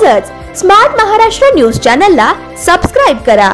आजच smart Maharashtra news चॅनलला subscribe करा।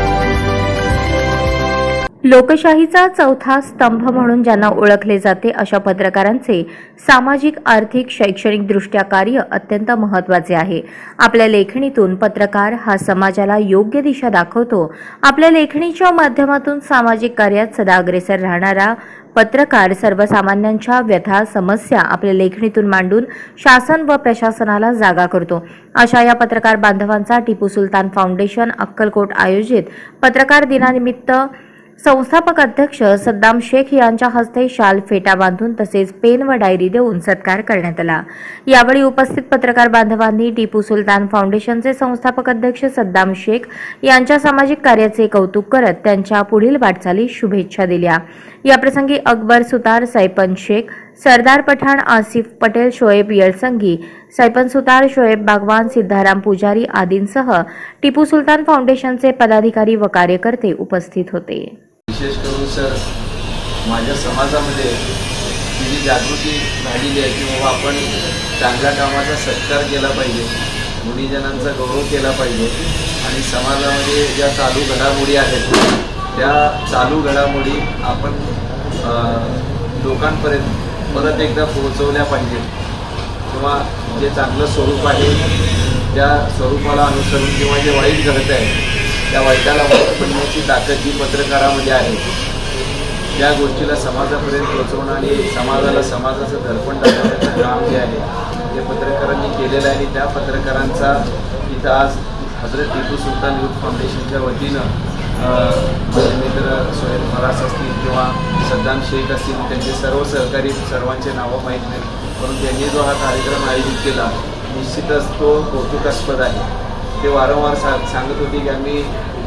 लोकशाहीचा चौथा स्तंभ म्हणून ज्यांना ओळखले जाते अशा पत्रकारांचे सामाजिक, आर्थिक, शैक्षणिक दृष्ट्या कार्य अत्यंत महत्त्वाचे आहे। आपल्या लेखणीतून पत्रकार हा समाजाला योग्य दिशा दाखवतो। आपल्या लेखणीच्या माध्यमातून सामाजिक कार्यात सदा अग्रेसर राहणारा पत्रकार सर्वसामान्यांच्या व्यथा, समस्या आपल्या लेखणीतून मांडून शासन व प्रशासनाला जागा करतो। अशा या पत्रकार बांधवांचा टिपू सुलतान फाउंडेशन अक्कलकोट आयोजित पत्रकार दिनानिमित्त संस्थापक अध्यक्ष सद्दाम शेख यांच्या हस्ते शाल, फेटा बांधून तसेच पेन व डायरी देऊन सत्कार करण्यात आला। यावेळी उपस्थित पत्रकार बांधवांनी टिपू सुलतान फाउंडेशनचे संस्थापक अध्यक्ष सद्दाम शेख यांच्या सामाजिक कार्याचे कौतुक करत त्यांच्या पुढील वाटचालीस शुभेच्छा दिल्या। याप्रसंगी अकबर सुतार, सैपन शेख, सरदार पठाण, आसिफ पटेल, शोएब येळसंगी, सैपन सुतार, शोएब बागवान, सिद्धाराम पुजारी आदींसह टिपू सुलतान फाउंडेशनचे पदाधिकारी व कार्यकर्ते उपस्थित होते। विशेष करून सर, माझ्या समाजामध्ये जी जागृती झालेली आहे की बाबा आपण चांगल्या कामाचा सत्कार केला पाहिजे, गुणीजनांचा गौरव केला पाहिजे आणि समाजामध्ये ज्या चालू घडामोडी आहेत त्या चालू घडामोडी आपण लोकांपर्यंत परत एकदा पोहोचवल्या पाहिजेत किंवा जे चांगलं स्वरूप आहे त्या स्वरूपाला अनुसरून किंवा जे वाईट घडत आहे त्या वाईटाला वाईट बनण्याची ताकद जी पत्रकारामध्ये आहे, त्या गोष्टीला समाजापर्यंत पोहोचवणं आणि समाजाला समाजाचं दर्पण दाखवण्याचं काम जे आहे ते पत्रकारांनी केलेलं आहे। आणि त्या पत्रकारांचा इथं आज हजरत टिपू सुलतान यूथ फाउंडेशनच्या वतीनं माझे मित्र सोहेल फरास असतील किंवा सद्दाम शेख असतील, त्यांचे सर्व सहकारी, सर्वांचे नावं माहीत नाही, परंतु त्यांनी जो हा कार्यक्रम आयोजित केला निश्चितच तो कौतुकास्पद आहे। ते वारंवार सांगत होते की आम्ही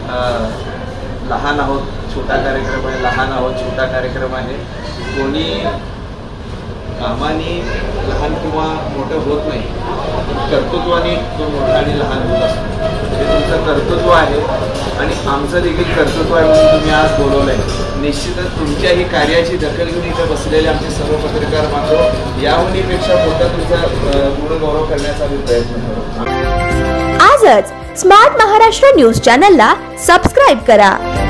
लहान आहोत, छोटा कार्यक्रम आहे, लहान आहोत, छोटा कार्यक्रम आहे, कोणी कामाने लहान किंवा मोठं होत नाही, कर्तृत्वाने तो मोठा आणि लहान होत असतो। हे तुमचं कर्तृत्व आहे आणि आमचं देखील कर्तृत्व आहे म्हणून तुम्ही आज बोलवलं आहे। निश्चितच तुमच्याही कार्याची दखल घेऊन इथं बसलेले आमचे सर्व पत्रकार बांधव याहूनपेक्षा मोठा तुमचा गुणगौरव करण्याचा आम्ही प्रयत्न करू। आजच स्मार्ट महाराष्ट्र न्यूज चॅनलला सबस्क्राइब करा।